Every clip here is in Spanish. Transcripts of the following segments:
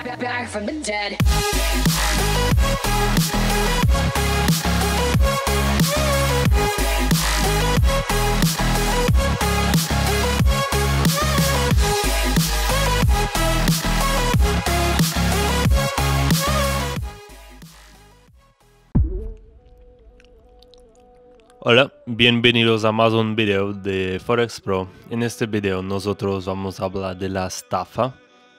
back from the dead. Hola, bienvenidos a más un video de Forex Pro. En este video nosotros vamos a hablar de la estafa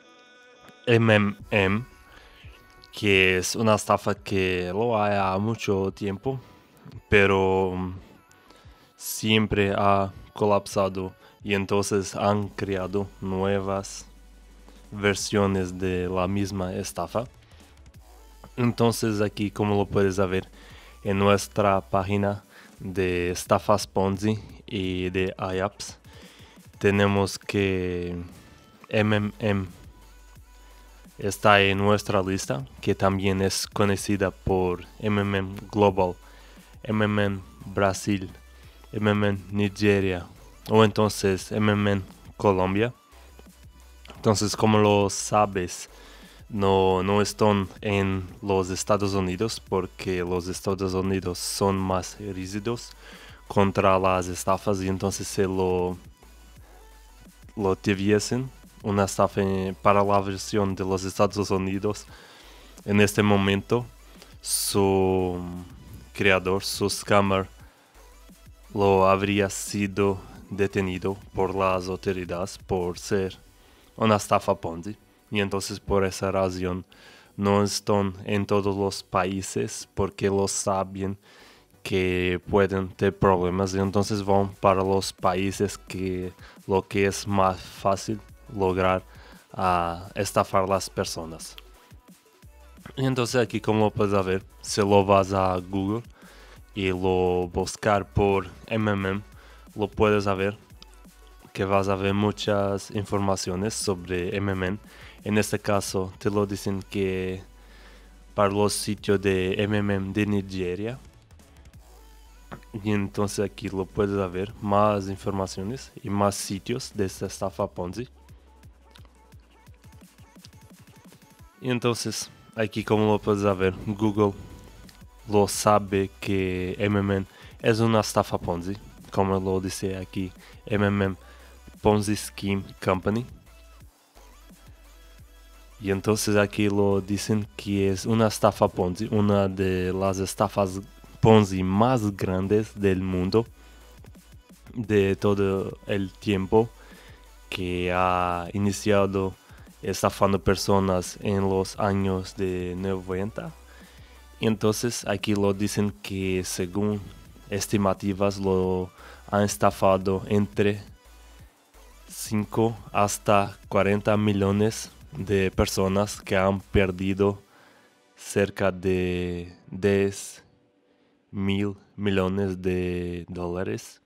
MMM, que es una estafa que lo hay a mucho tiempo, pero siempre ha colapsado y entonces han creado nuevas versiones de la misma estafa. Entonces aquí, como lo puedes ver en nuestra página de estafas Ponzi y de IAPS, tenemos que MMM está en nuestra lista, que también es conocida por MMM Global, MMM Brasil, MMM Nigeria o entonces MMM Colombia. Entonces, como lo sabes, no están en los Estados Unidos porque los Estados Unidos son más rígidos contra las estafas y entonces se lo tuviesen una estafa para la versión de los Estados Unidos. En este momento su creador, su scammer, lo habría sido detenido por las autoridades por ser una estafa Ponzi. Y entonces por esa razón no están en todos los países porque lo saben que pueden tener problemas y entonces van para los países que lo que es más fácil lograr estafar las personas. Y entonces aquí, como puedes ver, si lo vas a Google y lo buscar por MMM, lo puedes ver que vas a ver muchas informaciones sobre MMM. En este caso te lo dicen que para los sitios de MMM de Nigeria. Y entonces aquí lo puedes ver más informaciones y más sitios de esta estafa Ponzi. Y entonces aquí, como lo puedes ver, Google lo sabe que MMM es una estafa Ponzi, como lo dice aquí, MMM Ponzi Scheme Company. Y entonces aquí lo dicen que es una estafa Ponzi, una de las estafas Ponzi más grandes del mundo de todo el tiempo, que ha iniciado estafando personas en los años de 90. Y entonces aquí lo dicen que según estimativas lo han estafado entre 5 hasta 40 millones de personas que han perdido cerca de 10.000 millones de dólares.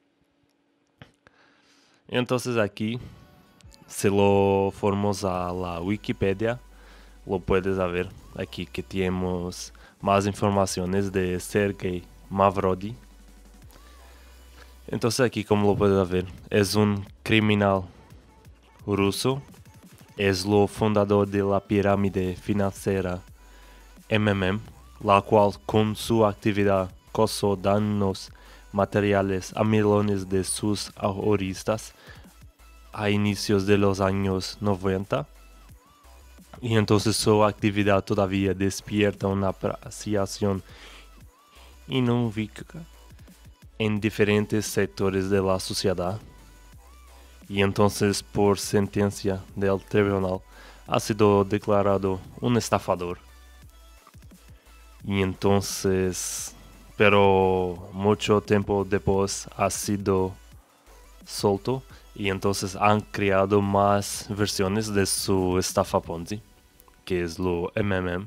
Entonces aquí, si lo formamos a la Wikipedia, lo puedes ver aquí que tenemos más informaciones de Sergey Mavrodi. Entonces aquí, como lo puedes ver, es un criminal ruso. Es lo fundador de la pirámide financiera MMM, la cual con su actividad causó daños materiales a millones de sus ahorristas a inicios de los años 90. Y entonces su actividad todavía despierta una apreciación inequívoca en diferentes sectores de la sociedad. Y entonces, por sentencia del tribunal, ha sido declarado un estafador. Y entonces, pero mucho tiempo después ha sido solto. Y entonces han creado más versiones de su estafa Ponzi, que es lo MMM.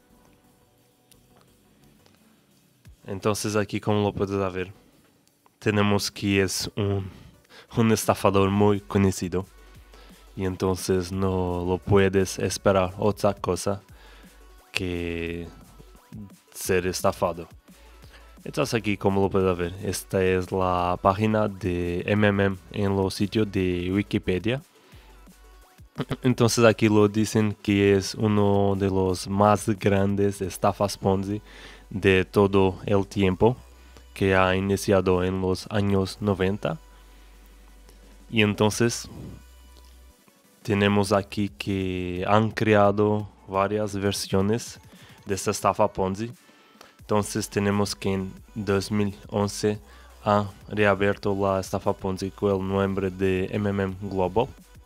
Entonces aquí, como lo puedes ver, tenemos que es un estafador muy conocido. Y entonces no lo puedes esperar otra cosa que ser estafado. Entonces aquí, como lo puedes ver, esta es la página de MMM en los sitios de Wikipedia. Entonces aquí lo dicen que es uno de los más grandes estafas Ponzi de todo el tiempo, que ha iniciado en los años 90. Y entonces tenemos aquí que han creado varias versiones de esta estafa Ponzi. Entonces tenemos que en 2011 ha reabierto la estafa Ponzi con el nombre de Global.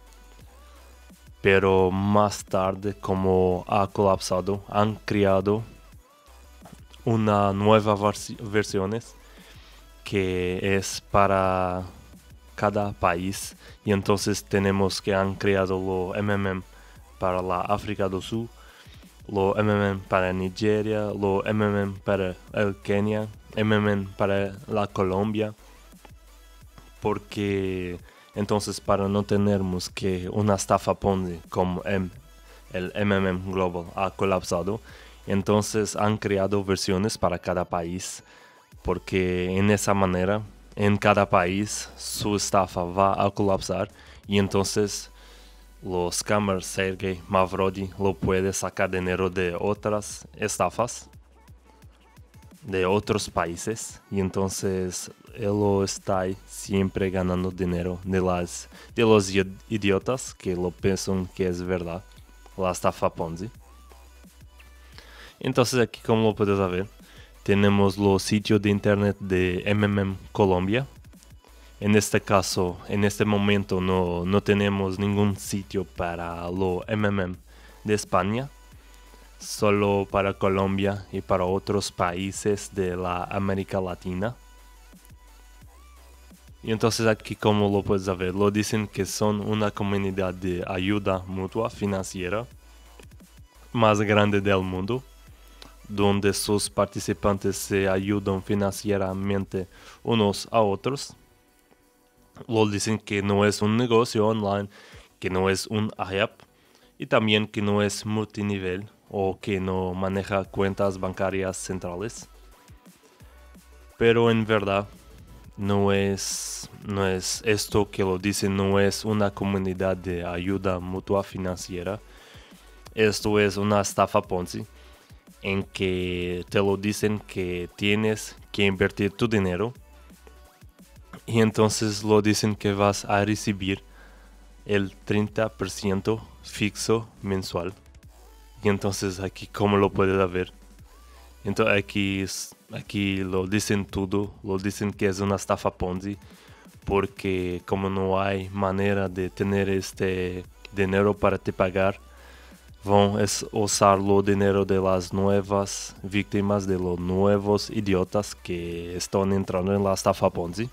Pero más tarde, como ha colapsado, han creado una nueva versiones que es para cada país. Y entonces tenemos que han creado lo para la África do Sul, lo para Nigeria, lo para el Kenia, para la Colombia, porque entonces para no tenermos que una estafa Ponzi como el Global ha colapsado, entonces han creado versiones para cada país, porque en esa manera en cada país su estafa va a colapsar y entonces los scammers Sergey Mavrodi lo puede sacar dinero de otras estafas de otros países y entonces él lo está siempre ganando dinero de los idiotas que lo piensan que es verdad, la estafa Ponzi. Entonces aquí, como lo puedes ver, tenemos los sitios de internet de Colombia. En este caso, en este momento no tenemos ningún sitio para lo de España, solo para Colombia y para otros países de la América Latina. Y entonces aquí, como lo puedes ver, lo dicen que son una comunidad de ayuda mutua financiera más grande del mundo, donde sus participantes se ayudan financieramente unos a otros. Lo dicen que no es un negocio online, que no es un app y también que no es multinivel o que no maneja cuentas bancarias centrales. Pero en verdad no es esto que lo dicen, no es una comunidad de ayuda mutua financiera. Esto es una estafa Ponzi en que te lo dicen que tienes que invertir tu dinero y entonces lo dicen que vas a recibir el 30% fijo mensual. Y entonces aquí, como lo puedes ver, entonces aquí lo dicen todo, lo dicen que es una estafa Ponzi, porque como no hay manera de tener este dinero para te pagar, van a usar el dinero de las nuevas víctimas, de los nuevos idiotas que están entrando en la estafa Ponzi.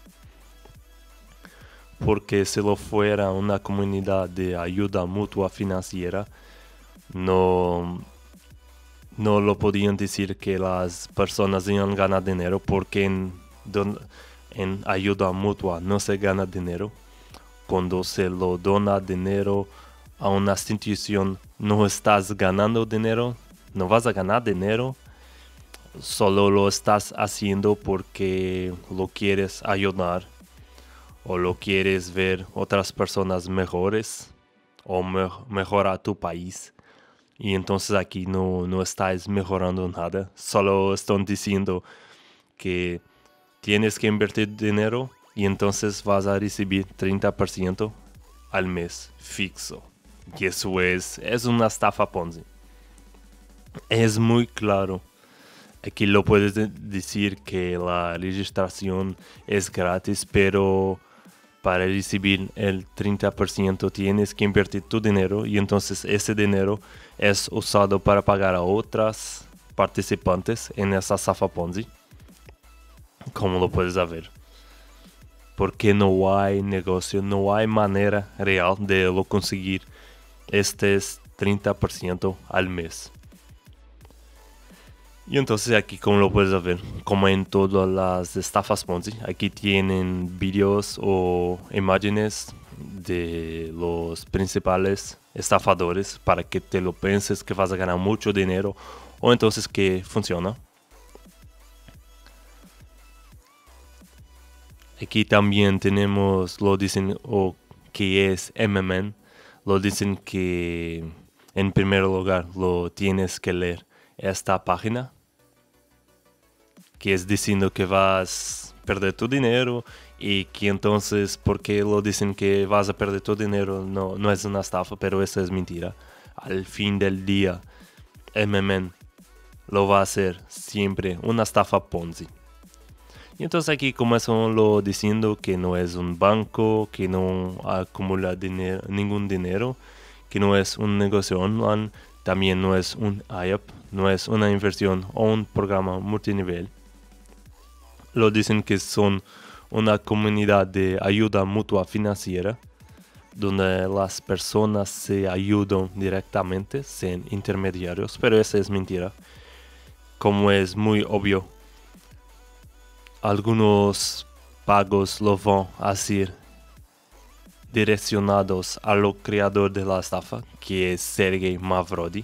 Porque si lo fuera una comunidad de ayuda mutua financiera, no lo podían decir que las personas iban a ganar dinero, porque en ayuda mutua no se gana dinero. Cuando se lo dona dinero a una institución, no estás ganando dinero, no vas a ganar dinero, solo lo estás haciendo porque lo quieres ayudar o lo quieres ver otras personas mejores o mejorar tu país. Y entonces aquí no estás mejorando nada, solo están diciendo que tienes que invertir dinero y entonces vas a recibir 30% al mes fijo. Y eso es una estafa Ponzi. Es muy claro. Aquí lo puedes decir que la registración es gratis, pero para recibir el 30% tienes que invertir tu dinero y entonces ese dinero es usado para pagar a otras participantes en esa estafa Ponzi. Como lo puedes ver. Porque no hay negocio, no hay manera real de lo conseguir este 30% al mes. Y entonces aquí, como lo puedes ver, como en todas las estafas Ponzi, aquí tienen vídeos o imágenes de los principales estafadores para que te lo penses que vas a ganar mucho dinero o entonces que funciona. Aquí también tenemos, lo dicen, o que es lo dicen que en primer lugar lo tienes que leer esta página, que es diciendo que vas a perder tu dinero y que entonces porque lo dicen que vas a perder tu dinero no es una estafa, pero eso es mentira. Al fin del día, MMM lo va a hacer siempre una estafa Ponzi. Y entonces aquí comienzan lo diciendo que no es un banco, que no acumula ningún dinero, que no es un negocio online, también no es un IAP, no es una inversión o un programa multinivel. Lo dicen que son una comunidad de ayuda mutua financiera, donde las personas se ayudan directamente sin intermediarios, pero eso es mentira. Como es muy obvio, algunos pagos lo van a ser direccionados a lo creador de la estafa, que es Sergey Mavrodi.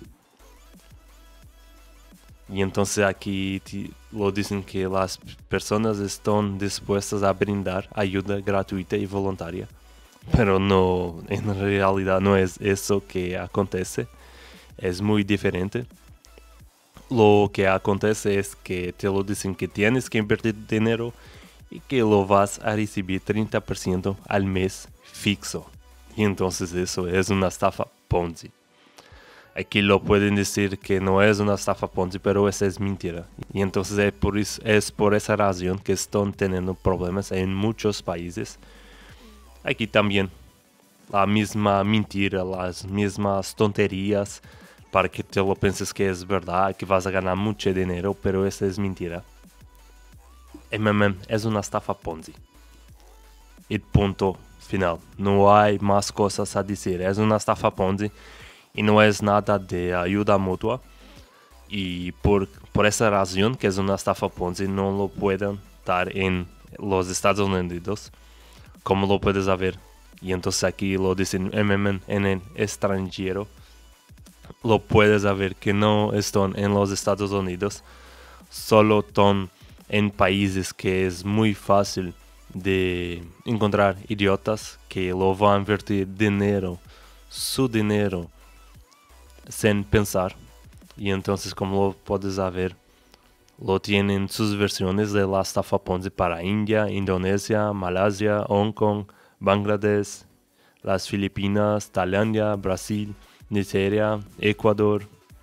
Y entonces aquí lo dicen que las personas están dispuestas a brindar ayuda gratuita y voluntaria. Pero no, en realidad no es eso que acontece. Es muy diferente. Lo que acontece es que te lo dicen que tienes que invertir dinero y que lo vas a recibir 30% al mes fijo. Y entonces eso es una estafa Ponzi. Aquí lo pueden decir que no es una estafa Ponzi, pero esa es mentira. Y entonces es por esa razón que están teniendo problemas en muchos países. Aquí también la misma mentira, las mismas tonterías para que te lo penses que es verdad, que vas a ganar mucho dinero, pero esa es mentira. MMM es una estafa Ponzi. Y punto final. No hay más cosas a decir. Es una estafa Ponzi y no es nada de ayuda mutua. Y por esa razón que es una estafa Ponzi no lo pueden dar en los Estados Unidos, como lo puedes saber. Y entonces aquí lo dicen MMM en el extranjero. Lo puedes saber que no están en los Estados Unidos, solo están en países que es muy fácil de encontrar idiotas que lo van a invertir su dinero, sin pensar. Y entonces, como lo puedes saber, lo tienen sus versiones de la estafa Ponzi para India, Indonesia, Malasia, Hong Kong, Bangladesh, las Filipinas, Tailandia, Brasil, Nigeria, Ecuador,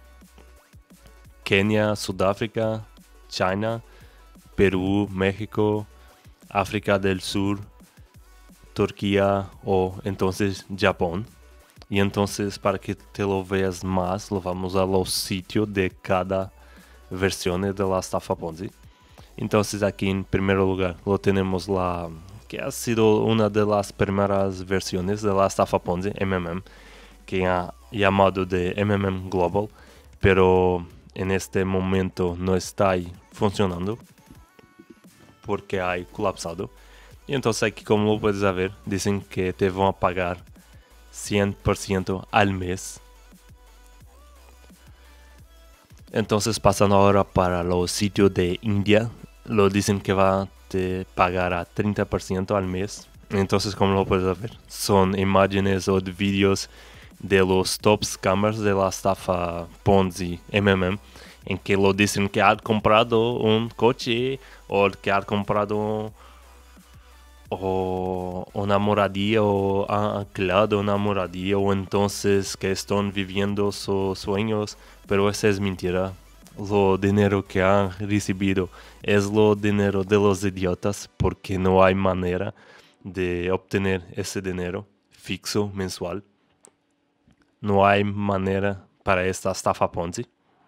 Kenia, Sudáfrica, China, Perú, México, África del Sur, Turquía o entonces Japón. Y entonces para que te lo veas más, lo vamos a los sitios de cada versión de la estafa Ponzi. Entonces aquí en primer lugar lo tenemos que ha sido una de las primeras versiones de la estafa Ponzi, MMM, que ha llamado de MMM Global, pero en este momento no está ahí funcionando porque ha colapsado. Y entonces aquí, como lo puedes ver, dicen que te van a pagar 100% al mes. Entonces pasando ahora para los sitios de India, lo dicen que va a te pagar a 30% al mes. Entonces, como lo puedes ver, son imágenes o vídeos de los top scammers de la estafa Ponzi MMM, en que lo dicen que han comprado un coche o que han comprado una moradía o han alquilado una moradía o entonces que están viviendo sus sueños, pero esa es mentira. Lo dinero que han recibido es lo dinero de los idiotas porque no hay manera de obtener ese dinero fijo mensual. No hay manera para esta estafa Ponzi.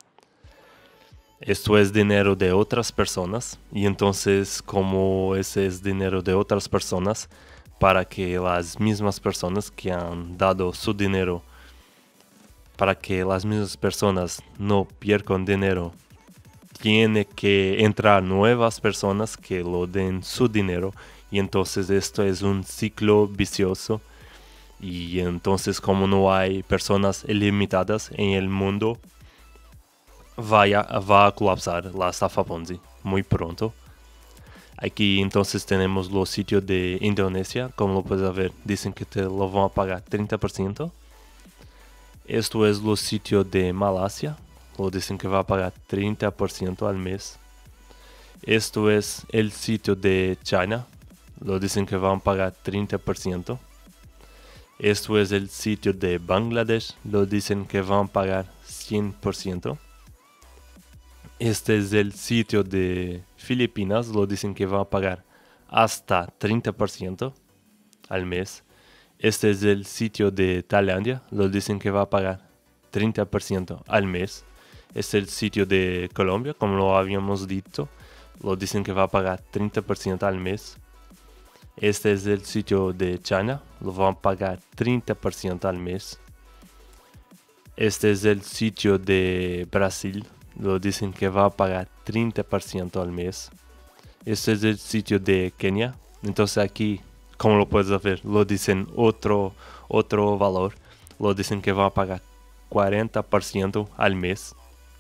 Esto es dinero de otras personas y entonces como ese es dinero de otras personas, para que las mismas personas que han dado su dinero, para que las mismas personas no pierdan dinero, tiene que entrar nuevas personas que lo den su dinero y entonces esto es un ciclo vicioso. Y entonces como no hay personas ilimitadas en el mundo, va a colapsar la estafa Ponzi muy pronto. Aquí entonces tenemos los sitios de Indonesia, como lo puedes ver, dicen que te lo van a pagar 30%. Esto es los sitios de Malasia. Lo dicen que va a pagar 30% al mes. Esto es el sitio de China. Lo dicen que van a pagar 30%. Esto es el sitio de Bangladesh. Lo dicen que van a pagar 100%. Este es el sitio de Filipinas. Lo dicen que van a pagar hasta 30% al mes. Este es el sitio de Tailandia. Lo dicen que va a pagar 30% al mes. Este es el sitio de Colombia, como lo habíamos dicho. Lo dicen que va a pagar 30% al mes. Este es el sitio de China. Lo van a pagar 30% al mes. Este es el sitio de Brasil. Lo dicen que va a pagar 30% al mes. Este es el sitio de Kenia. Entonces aquí, como lo puedes ver, lo dicen otro valor. Lo dicen que va a pagar 40% al mes.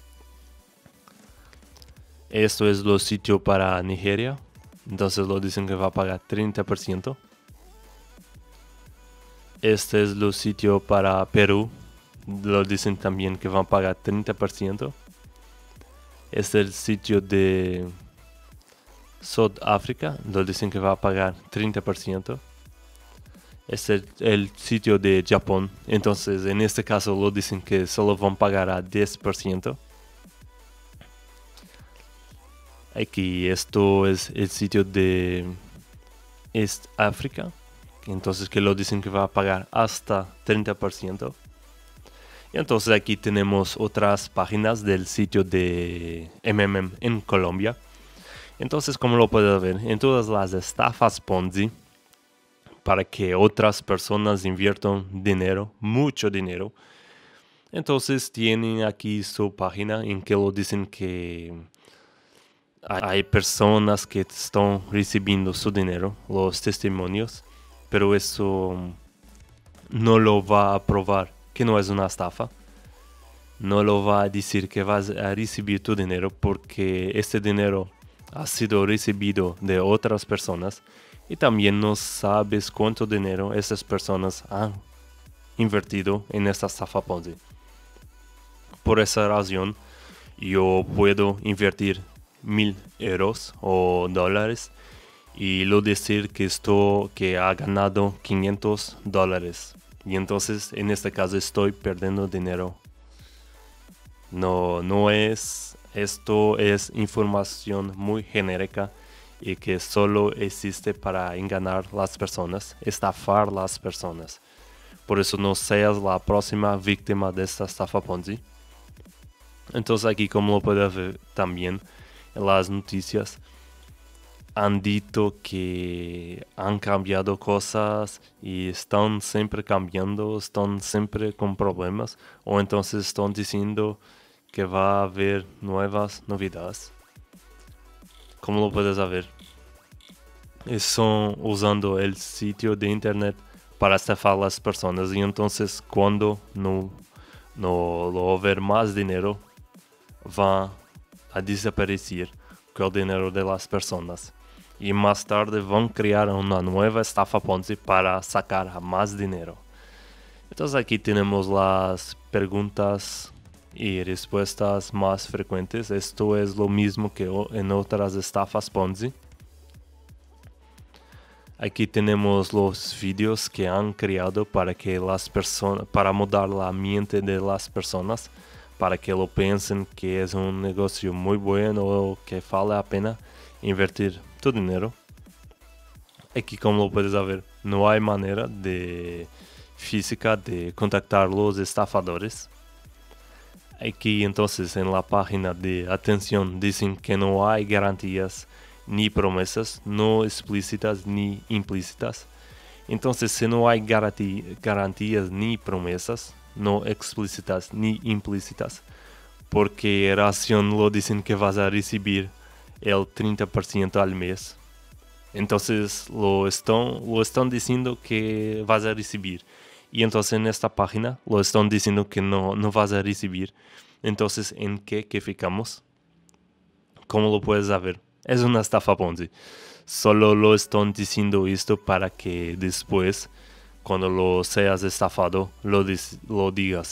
Esto es el sitio para Nigeria. Entonces lo dicen que va a pagar 30%. Este es el sitio para Perú. Lo dicen también que van a pagar 30%. Este es el sitio de Sudáfrica. Lo dicen que va a pagar 30%. Este es el sitio de Japón. Entonces en este caso lo dicen que solo van a pagar a 10%. Aquí esto es el sitio de East África. Entonces que lo dicen que va a pagar hasta 30%. Y entonces aquí tenemos otras páginas del sitio de MMM en Colombia. Entonces, como lo puedes ver, en todas las estafas Ponzi, para que otras personas inviertan dinero, mucho dinero, entonces tienen aquí su página en que lo dicen que hay personas que están recibiendo su dinero, los testimonios, pero eso no lo va a probar que no es una estafa. No lo va a decir que vas a recibir tu dinero porque este dinero ha sido recibido de otras personas y también no sabes cuánto dinero esas personas han invertido en esta estafa Ponzi. Por esa razón, yo puedo invertir 1,000 euros o dólares y lo decir que ha ganado 500 dólares. Y entonces, en este caso, estoy perdiendo dinero. No es, esto es información muy genérica y que solo existe para engañar las personas, estafar las personas. Por eso no seas la próxima víctima de esta estafa Ponzi. Entonces aquí, como lo puedes ver también en las noticias, han dicho que han cambiado cosas y están siempre cambiando, están siempre con problemas, o entonces están diciendo que va a haber nuevas novedades. Como lo puedes ver, están usando el sitio de internet para estafar a las personas y entonces cuando no va a haber más dinero, va a desaparecer con el dinero de las personas. Y más tarde van a crear una nueva estafa Ponzi para sacar más dinero. Entonces aquí tenemos las preguntas y respuestas más frecuentes. Esto es lo mismo que en otras estafas Ponzi. Aquí tenemos los vídeos que han creado para mudar la mente de las personas, para que lo piensen que es un negocio muy bueno o que vale la pena invertir tu dinero. Aquí, como lo puedes ver, no hay manera física de contactar los estafadores. Aquí entonces en la página de atención dicen que no hay garantías ni promesas, no explícitas ni implícitas. Entonces, si no hay garantías ni promesas, no explícitas ni implícitas, porque razón lo dicen que vas a recibir el 30% al mes. Entonces lo están diciendo que vas a recibir. Y entonces en esta página lo están diciendo que no vas a recibir. Entonces, ¿en qué ficamos? Como lo puedes ver, es una estafa Ponzi. Solo lo están diciendo esto para que después, cuando lo seas estafado, lo digas: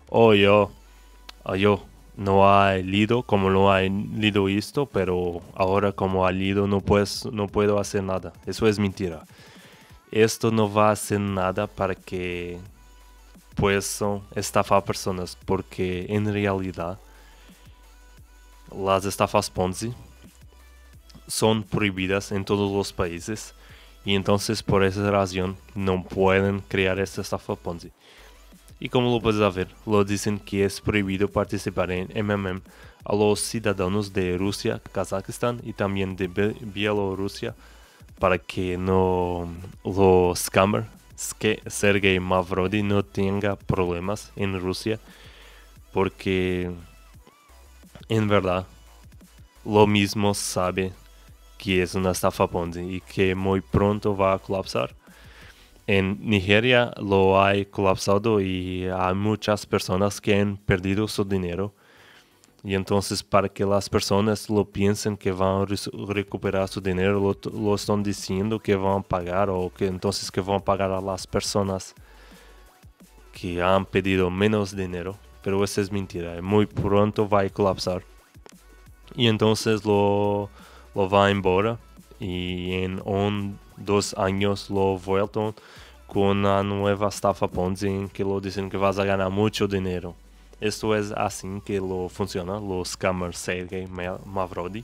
O yo no he leído como no he leído esto, pero ahora como he leído no puedo hacer nada. Eso es mentira. Esto no va a hacer nada para que puedan estafar personas, porque en realidad las estafas Ponzi son prohibidas en todos los países y entonces por esa razón no pueden crear esta estafa Ponzi. Y como lo puedes ver, lo dicen que es prohibido participar en MMM a los ciudadanos de Rusia, Kazajistán y también de Bielorrusia para que no los scammers, que Sergei Mavrodi no tenga problemas en Rusia, porque en verdad lo mismo sabe que es una estafa Ponzi y que muy pronto va a colapsar. En Nigeria lo ha colapsado y hay muchas personas que han perdido su dinero. Y entonces para que las personas lo piensen que van a recuperar su dinero, lo están diciendo que van a pagar o que entonces que van a pagar a las personas que han pedido menos dinero. Pero eso es mentira, muy pronto va a colapsar. Y entonces lo va embora y en 2 años lo vuelto con una nueva estafa Ponzi en que lo dicen que vas a ganar mucho dinero. Esto es así que lo funciona los scammers Sergei Mavrodi.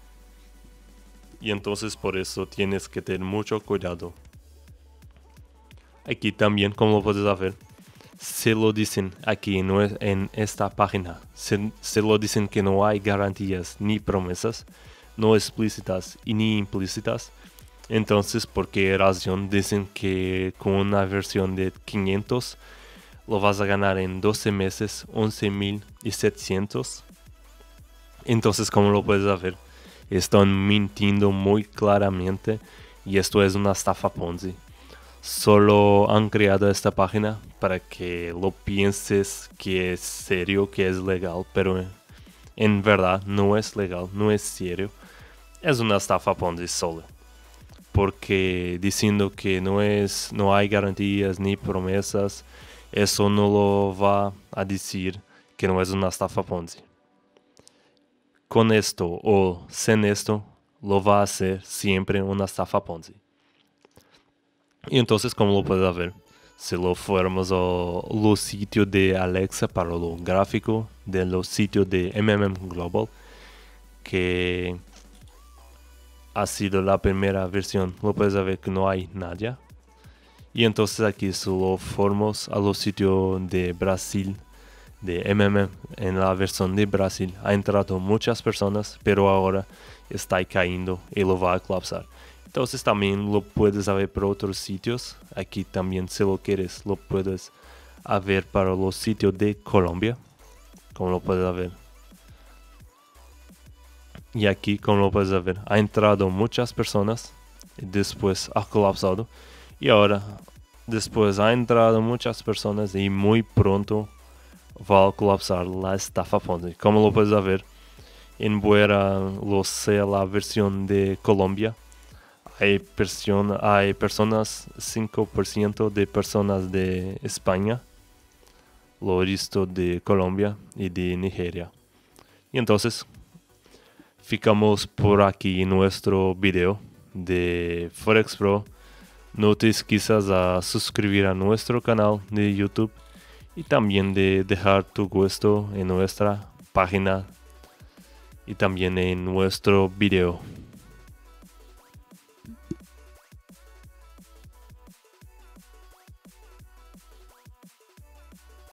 Y entonces por eso tienes que tener mucho cuidado. Aquí también, como lo puedes ver, se lo dicen aquí en esta página. Se lo dicen que no hay garantías ni promesas, no explícitas y ni implícitas. Entonces, ¿por qué razón dicen que con una versión de 500 lo vas a ganar en 12 meses 11.700? Entonces, como lo puedes ver, están mintiendo muy claramente y esto es una estafa Ponzi. Solo han creado esta página para que lo pienses que es serio, que es legal, pero en verdad no es legal, no es serio. Es una estafa Ponzi solo. Porque diciendo que no hay garantías ni promesas, eso no lo va a decir que no es una estafa Ponzi. Con esto o sin esto, lo va a hacer siempre una estafa Ponzi. Y entonces, como lo puedes ver, si lo fuéramos a los sitios de Alexa para lo gráfico de los sitios de Global, que ha sido la primera versión, lo puedes ver que no hay nada. Y entonces aquí solo formos a los sitios de Brasil, de en la versión de Brasil. Ha entrado muchas personas, pero ahora está cayendo y lo va a colapsar. Entonces también lo puedes ver por otros sitios. Aquí también si lo quieres lo puedes ver para los sitios de Colombia. Como lo puedes ver. Y aquí como lo puedes ver ha entrado muchas personas. Y después ha colapsado. Y ahora después ha entrado muchas personas y muy pronto va a colapsar la estafa Ponzi. Como lo puedes ver. En lo sea la versión de Colombia. Hay personas, 5% de personas de España, lo resto de Colombia y de Nigeria. Y entonces, ficamos por aquí en nuestro video de Forex Pro. No te esquezas a suscribir a nuestro canal de YouTube y también de dejar tu gusto en nuestra página y también en nuestro video.